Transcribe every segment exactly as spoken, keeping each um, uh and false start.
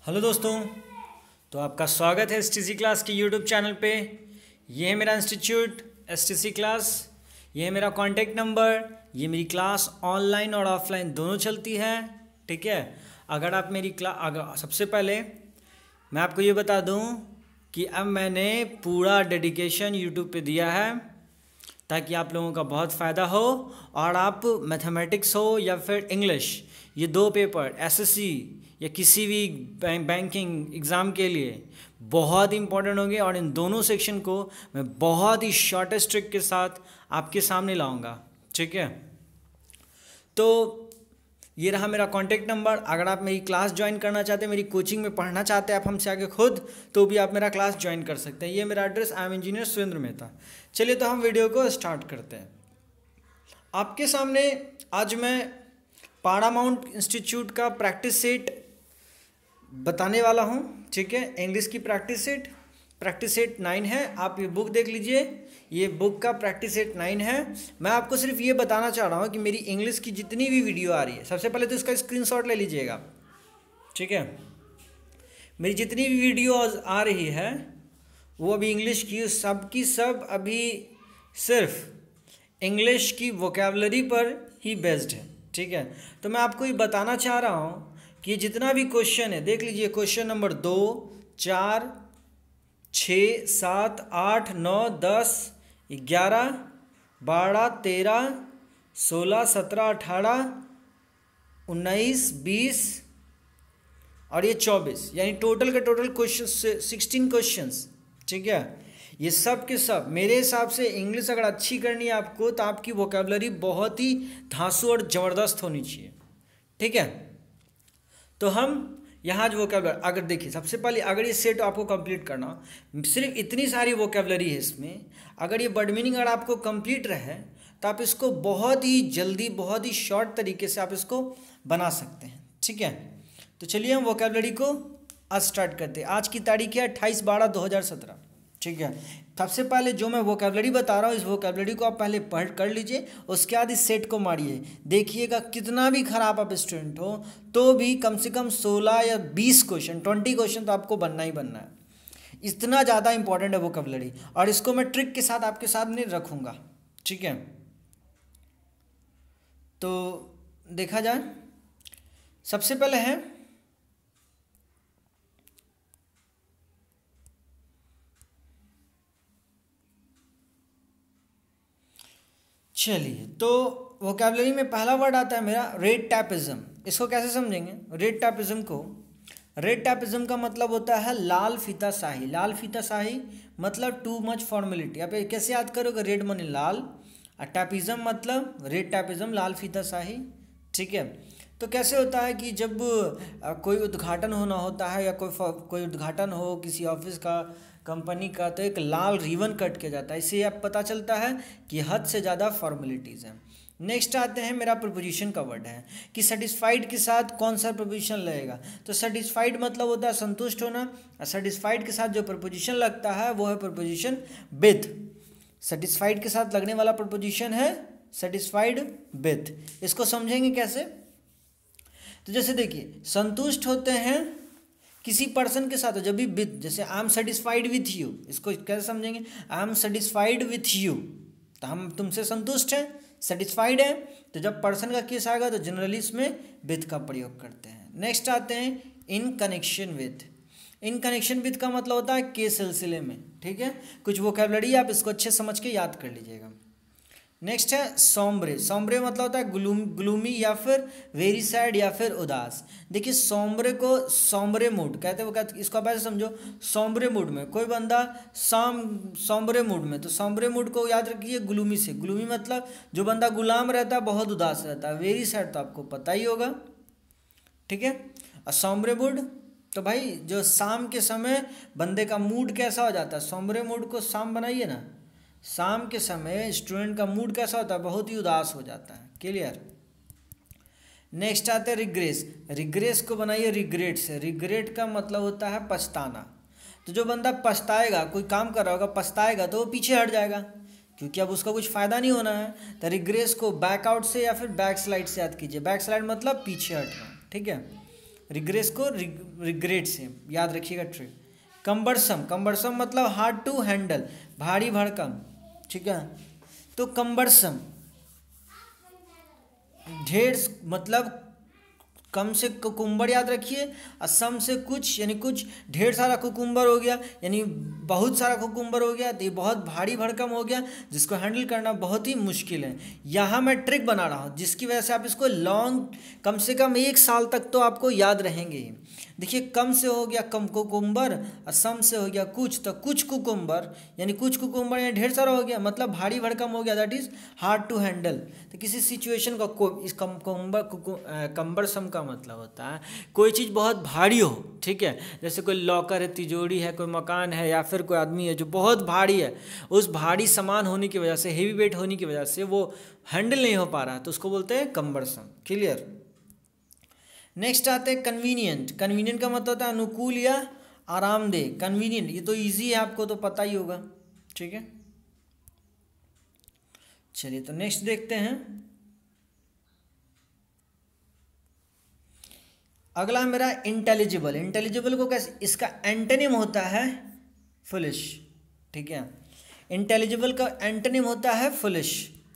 Hello दोस्तों, तो आपका स्वागत है एसटीसी क्लास के यूट्यूब चैनल पे। ये है मेरा इंस्टीट्यूट एसटीसी क्लास, ये है मेरा कॉन्टैक्ट नंबर। ये मेरी क्लास ऑनलाइन और ऑफलाइन दोनों चलती है, ठीक है। अगर आप मेरी क्लास अगर सबसे पहले मैं आपको ये बता दूं कि अब मैंने पूरा डेडिकेशन यूट्यूब पे दिया है ताकि आप लोगों का बहुत फ़ायदा हो और आप मैथमेटिक्स हो या फिर इंग्लिश, ये दो पेपर एसएससी या किसी भी बैंकिंग एग्ज़ाम के लिए बहुत इंपॉर्टेंट होंगे और इन दोनों सेक्शन को मैं बहुत ही शॉर्टेस्ट ट्रिक के साथ आपके सामने लाऊंगा, ठीक है। तो ये रहा मेरा कॉन्टैक्ट नंबर। अगर आप मेरी क्लास ज्वाइन करना चाहते हैं, मेरी कोचिंग में पढ़ना चाहते हैं आप हमसे आके खुद, तो भी आप मेरा क्लास ज्वाइन कर सकते हैं। ये मेरा address, I am engineer Surendra Mehta. चलिए तो हम वीडियो को स्टार्ट करते हैं। आपके सामने आज मैं पारामाउंट इंस्टीट्यूट का प्रैक्टिस सेट बताने वाला हूँ, ठीक है। इंग्लिश की practice set practice set nine है। आप ये बुक देख लीजिए, ये बुक का प्रैक्टिस सेट नाइन है। मैं आपको सिर्फ ये बताना चाह रहा हूँ कि मेरी इंग्लिश की जितनी भी वीडियो आ रही है, सबसे पहले तो इसका स्क्रीनशॉट ले लीजिएगा, ठीक है। मेरी जितनी भी वीडियो आ रही है वो अभी इंग्लिश की, सब की सब अभी सिर्फ इंग्लिश की वोकैबुलरी पर ही बेस्ड है, ठीक है। तो मैं आपको ये बताना चाह रहा हूँ कि जितना भी क्वेश्चन है देख लीजिए। क्वेश्चन नंबर दो, चार, छः, सात, आठ, नौ, दस, ग्यारह, बारह, तेरह, सोलह, सत्रह, अठारह, उन्नीस, बीस और ये चौबीस, यानी टोटल के टोटल क्वेश्चन सिक्सटीन क्वेश्चंस, ठीक है। ये सब के सब मेरे हिसाब से इंग्लिश अगर अच्छी करनी है आपको, तो आपकी वोकैबुलरी बहुत ही धांसू और ज़बरदस्त होनी चाहिए, ठीक है। तो हम यहाँ जो वोकैबुलरी, अगर देखिए सबसे पहले अगर ये सेट आपको कंप्लीट करना, सिर्फ इतनी सारी वोकैबुलरी है इसमें। अगर ये वर्ड मीनिंग अगर आपको कंप्लीट रहे तो आप इसको बहुत ही जल्दी, बहुत ही शॉर्ट तरीके से आप इसको बना सकते हैं, ठीक है। तो चलिए हम वोकैबुलरी को आज स्टार्ट करते हैं। आज की तारीख है अट्ठाईस बारह दो हज़ार सत्रह, ठीक है। सबसे पहले जो मैं वोकैबुलरी बता रहा हूँ, इस वोकैबुलरी को आप पहले पढ़ कर लीजिए, उसके बाद इस सेट को मारिए। देखिएगा कितना भी खराब आप स्टूडेंट हो तो भी कम से कम सोलह या बीस क्वेश्चन, ट्वेंटी क्वेश्चन तो आपको बनना ही बनना है। इतना ज़्यादा इंपॉर्टेंट है वोकैबुलरी, और इसको मैं ट्रिक के साथ आपके सामने रखूँगा, ठीक है। तो देखा जाए, सबसे पहले है चलिए, तो वोकैबुलरी में पहला वर्ड आता है मेरा रेड टैपिज्म। इसको कैसे समझेंगे? रेड टैपिज्म को, रेड टैपिज्म का मतलब होता है लाल फीता शाही। लाल फीता शाही मतलब टू मच फॉर्मेलिटी। आप कैसे याद करोगे? रेड मनी लाल, और टैपिज्म मतलब रेड टैपिज्म लाल फीता शाही, ठीक है। तो कैसे होता है कि जब कोई उद्घाटन होना होता है या कोई कोई उद्घाटन हो किसी ऑफिस का, कंपनी का, तो एक लाल रिबन कट किया जाता है। इससे आप पता चलता है कि हद से ज़्यादा फॉर्मेलिटीज़ हैं। नेक्स्ट आते हैं, मेरा प्रपोजिशन का वर्ड है कि सेटिस्फाइड के साथ कौन सा प्रपोजिशन लगेगा। तो सेटिस्फाइड मतलब होता है संतुष्ट होना, और सेटिस्फाइड के साथ जो प्रपोजिशन लगता है वो है प्रपोजिशन विथ। सेटिस्फाइड के साथ लगने वाला प्रपोजिशन है सेटिस्फाइड विथ। इसको समझेंगे कैसे? तो जैसे देखिए, संतुष्ट होते हैं किसी पर्सन के साथ, जब भी विथ, जैसे I am satisfied with you, इसको कैसे समझेंगे? I am satisfied with you, तो हम तुमसे संतुष्ट हैं, सेटिस्फाइड है। तो जब पर्सन का केस आएगा तो जनरली इसमें विथ का प्रयोग करते हैं। नेक्स्ट आते हैं in connection with. In connection with का मतलब होता है के सिलसिले में, ठीक है। कुछ वोकैबुलरी आप इसको अच्छे समझ के याद कर लीजिएगा। नेक्स्ट है सोम्ब्रे। सोम्ब्रे मतलब होता है ग्लूम ग्लूमी या फिर वेरी सैड या फिर उदास। देखिए सोम्ब्रे को सोम्ब्रे मूड कहते हैं। वो कहते, इसको आप ऐसे समझो, सोम्ब्रे मूड में कोई बंदा साम सोम्ब्रे मूड में, तो सोम्ब्रे मूड को याद रखिए ग्लूमी से। ग्लूमी मतलब जो बंदा गुलाम रहता है, बहुत उदास रहता है। वेरी सैड तो आपको पता ही होगा, ठीक है। और सोम्ब्रे मूड तो भाई जो शाम के समय बंदे का मूड कैसा हो जाता है, सोम्ब्रे मूड को शाम बनाइए ना, शाम के समय स्टूडेंट का मूड कैसा होता है? बहुत ही उदास हो जाता है। क्लियर? नेक्स्ट आते हैं रिग्रेस। रिग्रेस को बनाइए रिग्रेट से। रिग्रेट का मतलब होता है पछताना। तो जो बंदा पछताएगा, कोई काम कर रहा होगा, पछताएगा, तो वो पीछे हट जाएगा क्योंकि अब उसका कुछ फ़ायदा नहीं होना है। तो रिग्रेस को बैकआउट से या फिर बैक स्लाइड से याद कीजिए। बैक स्लाइड मतलब पीछे हटना, ठीक है। रिग्रेस को रिग्रेट से याद रखिएगा ट्रिक। कम्बरसम, कम्बरसम मतलब हार्ड टू हैंडल, भारी भरकम, ठीक है। तो कम्बरसम ढेर मतलब कम से कुकुम्बर याद रखिए, और सम से कुछ यानी कुछ, ढेर सारा कुकुम्बर हो गया यानी बहुत सारा कुकुम्बर हो गया तो ये बहुत भारी भरकम हो गया, जिसको हैंडल करना बहुत ही मुश्किल है। यहाँ मैं ट्रिक बना रहा हूँ जिसकी वजह से आप इसको लॉन्ग, कम से कम एक साल तक तो आपको याद रहेंगे ही। देखिए कम से हो गया कम कुकुम्बर, और सम से हो गया कुछ, तो कुछ कुकुम्बर यानी कुछ कुकुम्बर यानी ढेर सारा हो गया, मतलब भारी भरकम हो गया, that is hard to handle. तो किसी सिचुएशन का को इस कम कुकुम्बर कम्बरसम का मतलब होता है कोई चीज़ बहुत भारी हो, ठीक है। जैसे कोई लॉकर है, तिजोरी है, कोई मकान है, या फिर कोई आदमी है जो बहुत भारी है, उस भारी सामान होने की वजह से, हेवी वेट होने की वजह से वो हैंडल नहीं हो पा रहा है, तो उसको बोलते हैं कम्बरसम। क्लियर। नेक्स्ट आते हैं कन्वीनियंट। कन्वीनियंट का मतलब होता है अनुकूल या आरामदेह। कन्वीनियंट ये तो इजी है, आपको तो पता ही होगा, ठीक है। चलिए तो नेक्स्ट देखते हैं। अगला मेरा इंटेलिजिबल। इंटेलिजिबल को कैसे, इसका एंटोनिम होता है फुलिश, ठीक है। इंटेलिजिबल का एंटोनिम होता है फुलिश।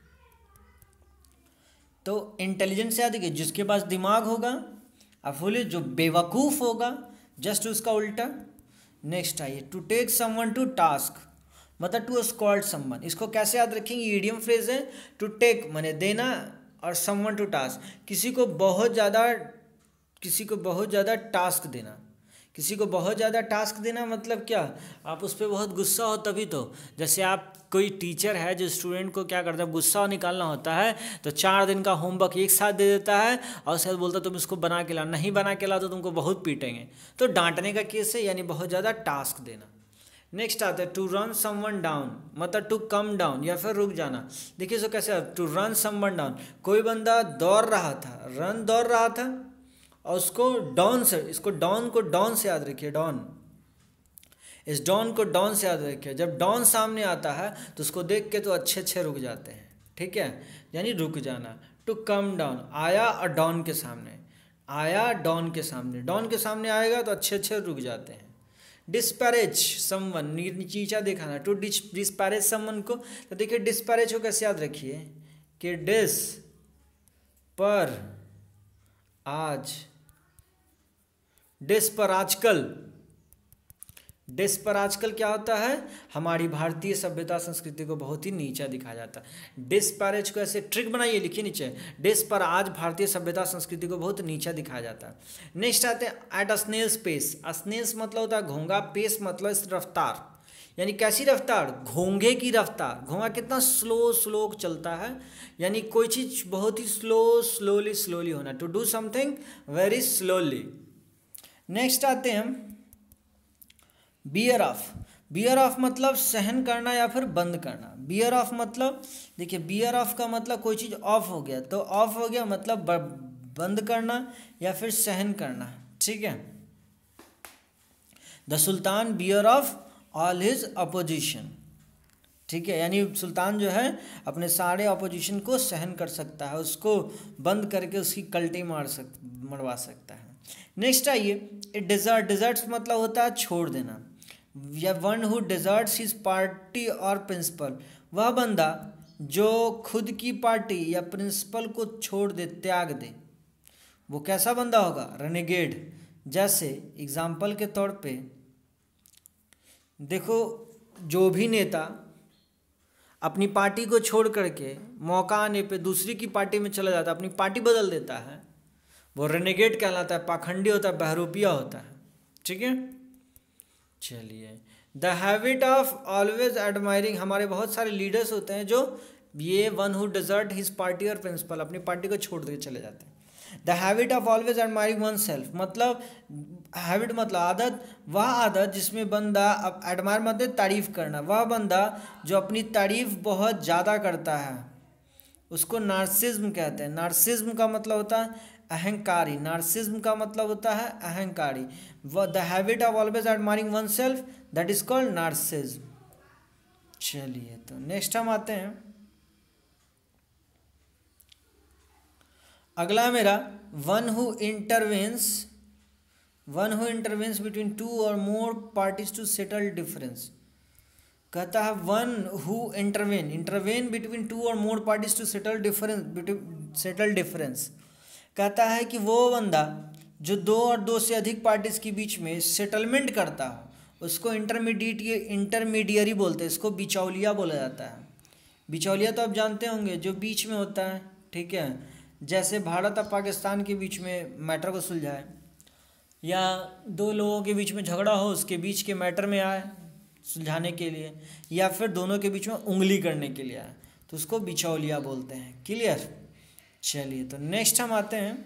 तो इंटेलिजेंट से याद है जिसके पास दिमाग होगा, और फुलिश जो बेवकूफ़ होगा, जस्ट उसका उल्टा। नेक्स्ट आइए, to take someone to task मतलब टू स्कॉल्ड समवन। इसको कैसे याद रखेंगे, इडियम फ्रेज है। टू टेक माने देना, और समवन टू टास्क किसी को बहुत ज़्यादा किसी को बहुत ज़्यादा टास्क देना। किसी को बहुत ज़्यादा टास्क देना मतलब क्या, आप उस पर बहुत गुस्सा हो तभी तो। जैसे आप कोई टीचर है जो स्टूडेंट को क्या करता है, गुस्सा निकालना होता है तो चार दिन का होमवर्क एक साथ दे देता है, और उसके बाद बोलता है तुम इसको बना के ला, नहीं बना के ला तो तुमको बहुत पीटेंगे। तो डांटने का केस है, यानी बहुत ज़्यादा टास्क देना। नेक्स्ट आता है टू रन समवन डाउन मतलब टू कम डाउन या फिर रुक जाना। देखिए इसको कैसे, टू रन समवन डाउन, कोई बंदा दौड़ रहा था, रन दौड़ रहा था, और उसको डॉन से, इसको डॉन को डॉन से याद रखिए, डॉन, इस डॉन को डॉन से याद रखिए। जब डॉन सामने आता है तो उसको देख के तो अच्छे अच्छे रुक जाते हैं, ठीक है, यानी रुक जाना। टू कम डाउन, आया और डॉन के सामने, आया डॉन के सामने, डॉन के सामने आएगा तो अच्छे अच्छे रुक जाते हैं। डिस्पैरेज समवन, नीचा दिखाना, टू डिस्पैरेज समवन को, तो देखिए डिस्पैरेज को कैसे याद रखिए कि डिस पर आज, डिस पर आजकल। डिस पर आजकल क्या होता है, हमारी भारतीय सभ्यता संस्कृति को बहुत ही नीचा दिखाया जाता है। डिस्पैरेज को ऐसे ट्रिक बनाइए, लिखिए नीचे, डिस पर आज भारतीय सभ्यता संस्कृति को बहुत नीचा दिखाया जाता है। नेक्स्ट आते हैं at a snail's pace. Snail's मतलब होता है घोंगा, पेस मतलब इस रफ्तार, यानी कैसी रफ्तार, घोंघे की रफ्तार। घोंघा कितना स्लो स्लो चलता है, यानी कोई चीज़ बहुत ही स्लो स्लोली स्लोली होना, to do something very slowly. Next आते हैं बियर ऑफ। बियर ऑफ मतलब सहन करना या फिर बंद करना। बियर ऑफ मतलब देखिए, बियर ऑफ का मतलब कोई चीज़ ऑफ हो गया, तो ऑफ हो गया मतलब बंद करना या फिर सहन करना, ठीक है। The sultan bear of all his opposition, ठीक है, यानी सुल्तान जो है अपने सारे अपोजिशन को सहन कर सकता है, उसको बंद करके उसकी कल्टी मार सक मरवा सकता है। नेक्स्ट आइए, ए डिजर्ट। डिजर्ट्स मतलब होता है छोड़ देना, या one who deserts his party और प्रिंसिपल, वह बंदा जो खुद की पार्टी या प्रिंसिपल को छोड़ दे, त्याग दे, वो कैसा बंदा होगा, रेनेगेड। जैसे एग्जाम्पल के तौर पे देखो, जो भी नेता अपनी पार्टी को छोड़ करके मौका आने पे दूसरी की पार्टी में चला जाता है, अपनी पार्टी बदल देता है, वो रेनेगेड कहलाता है, पाखंडी होता है, बहरूपिया होता है, ठीक है। चलिए, the habit of always admiring, हमारे बहुत सारे लीडर्स होते हैं जो ये one who desert his party और प्रिंसिपल, अपनी पार्टी को छोड़ के चले जाते हैं। The habit of always admiring oneself मतलब, हैबिट मतलब आदत, वह आदत जिसमें बंदा, अब एडमायर मतलब तारीफ करना, वह बंदा जो अपनी तारीफ बहुत ज़्यादा करता है उसको नार्सिज्म कहते हैं। नार्सिज्म का मतलब होता है अहंकारी, नार्सिज्म का मतलब होता है अहंकारी। The habit of always admiring oneself that is called narcissism. चलिए तो नेक्स्ट हम आते हैं, अगला मेरा one who intervenes one who intervenes between two or more parties to settle difference. कहता है one who intervene intervene between two or more parties to settle difference settle difference. कहता है कि वो बंदा जो दो और दो से अधिक पार्टीज के बीच में सेटलमेंट करता हो उसको इंटरमीडिएट इंटरमीडियरी बोलते हैं, इसको बिचौलिया बोला जाता है। बिचौलिया तो आप जानते होंगे, जो बीच में होता है, ठीक है। जैसे भारत और पाकिस्तान के बीच में मैटर को सुलझाए, या दो लोगों के बीच में झगड़ा हो उसके बीच के मैटर में आए सुलझाने के लिए, या फिर दोनों के बीच में उंगली करने के लिए आए, तो उसको बिचौलिया बोलते हैं। क्लियर। चलिए तो नेक्स्ट हम आते हैं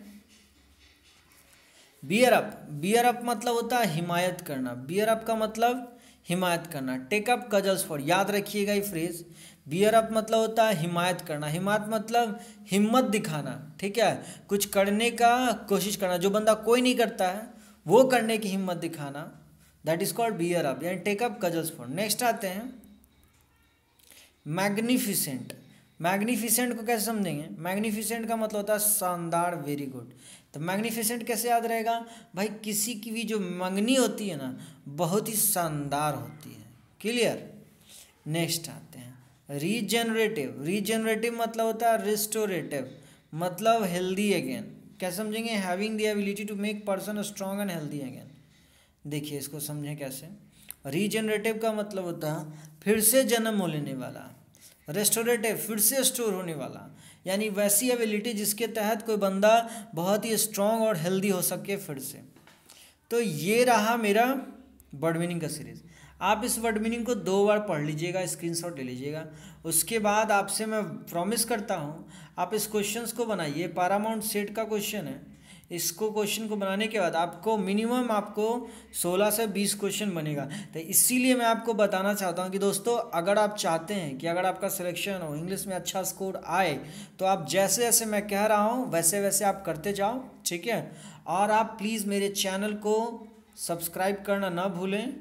बियर अप। बियर अप मतलब होता है हिमायत करना। बियर अप का मतलब हिमायत करना। टेक अप कजल्स फॉर, याद रखिएगा ये फ्रेज। बियर अप मतलब होता है हिमायत करना। हिमायत मतलब हिम्मत दिखाना, ठीक है, कुछ करने का कोशिश करना, जो बंदा कोई नहीं करता है वो करने की हिम्मत दिखाना, that is called bear up, यानी take up cudgels for. Next आते हैं मैग्निफिसेंट। मैग्निफिसेंट को कैसे समझेंगे? मैग्निफिसेंट का मतलब होता है शानदार, वेरी गुड। तो मैग्निफिसेंट कैसे याद रहेगा भाई? किसी की भी जो मंगनी होती है ना बहुत ही शानदार होती है। क्लियर। नेक्स्ट आते हैं रीजेनरेटिव। रीजेनरेटिव मतलब होता है रिस्टोरेटिव, मतलब हेल्दी अगेन। क्या समझेंगे? Having the ability to make person strong and healthy again. देखिए इसको समझें कैसे। रीजेनरेटिव का मतलब होता है फिर से जन्म लेने वाला। रेस्टोरेटिव फिर से स्टोर होने वाला, यानी वैसी एबिलिटी जिसके तहत कोई बंदा बहुत ही स्ट्रॉन्ग और हेल्दी हो सके फिर से। तो ये रहा मेरा वर्ड मीनिंग का सीरीज। आप इस वर्ड मीनिंग को दो बार पढ़ लीजिएगा, स्क्रीनशॉट ले लीजिएगा। उसके बाद आपसे मैं प्रॉमिस करता हूँ आप इस क्वेश्चंस को बनाइए। पैरामाउंट सेट का क्वेश्चन है। इसको क्वेश्चन को बनाने के बाद आपको मिनिमम आपको सोलह से बीस क्वेश्चन बनेगा। तो इसीलिए मैं आपको बताना चाहता हूँ कि दोस्तों अगर आप चाहते हैं कि अगर आपका सिलेक्शन हो, इंग्लिश में अच्छा स्कोर आए, तो आप जैसे जैसे मैं कह रहा हूँ वैसे वैसे आप करते जाओ, ठीक है। और आप प्लीज़ मेरे चैनल को सब्सक्राइब करना ना भूलें।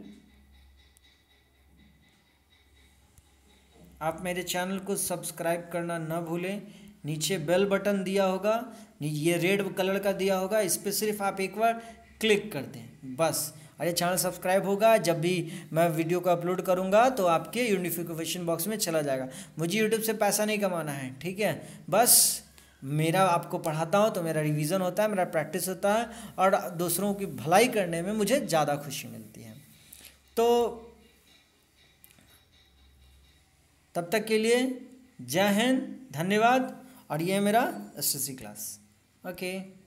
आप मेरे चैनल को सब्सक्राइब करना ना भूलें। नीचे बेल बटन दिया होगा, ये रेड कलर का दिया होगा, इस पर सिर्फ आप एक बार क्लिक कर दें बस, और ये चैनल सब्सक्राइब होगा। जब भी मैं वीडियो को अपलोड करूंगा तो आपके नोटिफिकेशन बॉक्स में चला जाएगा। मुझे यूट्यूब से पैसा नहीं कमाना है, ठीक है। बस मेरा आपको पढ़ाता हूँ तो मेरा रिवीजन होता है, मेरा प्रैक्टिस होता है, और दूसरों की भलाई करने में मुझे ज़्यादा खुशी मिलती है। तो तब तक के लिए जय हिंद, धन्यवाद। और ये है मेरा एसएससी क्लास। ओके।